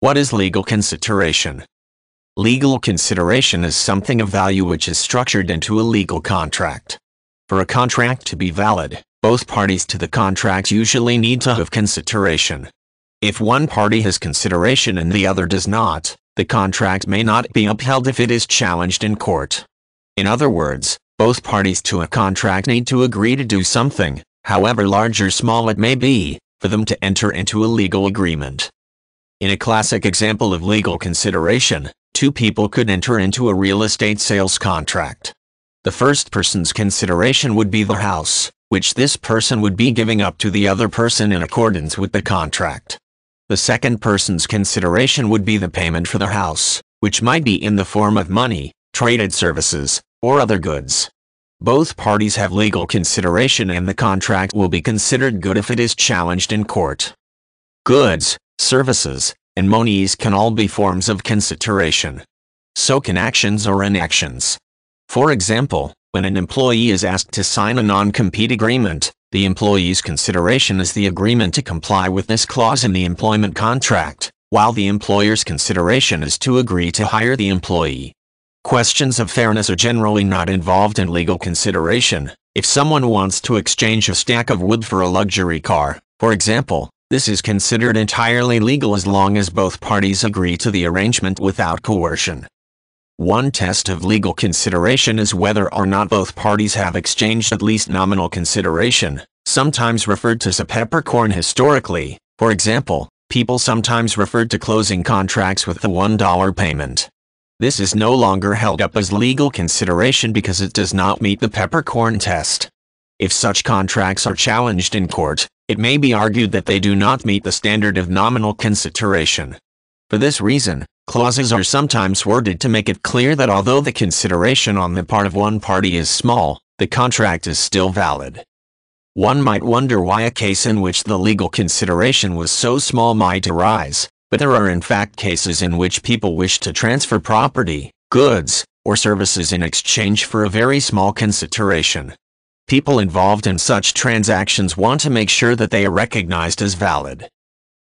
What is legal consideration? Legal consideration is something of value which is structured into a legal contract. For a contract to be valid, both parties to the contract usually need to have consideration. If one party has consideration and the other does not, the contract may not be upheld if it is challenged in court. In other words, both parties to a contract need to agree to do something, however large or small it may be, for them to enter into a legal agreement. In a classic example of legal consideration, two people could enter into a real estate sales contract. The first person's consideration would be the house, which this person would be giving up to the other person in accordance with the contract. The second person's consideration would be the payment for the house, which might be in the form of money, traded services, or other goods. Both parties have legal consideration and the contract will be considered good if it is challenged in court. Goods, services, and monies can all be forms of consideration. So can actions or inactions. For example, when an employee is asked to sign a non-compete agreement, the employee's consideration is the agreement to comply with this clause in the employment contract, while the employer's consideration is to agree to hire the employee. Questions of fairness are generally not involved in legal consideration. If someone wants to exchange a stack of wood for a luxury car, for example, this is considered entirely legal as long as both parties agree to the arrangement without coercion. One test of legal consideration is whether or not both parties have exchanged at least nominal consideration, sometimes referred to as a peppercorn historically. For example, people sometimes referred to closing contracts with the $1 payment. This is no longer held up as legal consideration because it does not meet the peppercorn test. If such contracts are challenged in court, it may be argued that they do not meet the standard of nominal consideration. For this reason, clauses are sometimes worded to make it clear that although the consideration on the part of one party is small, the contract is still valid. One might wonder why a case in which the legal consideration was so small might arise, but there are in fact cases in which people wish to transfer property, goods, or services in exchange for a very small consideration. People involved in such transactions want to make sure that they are recognized as valid.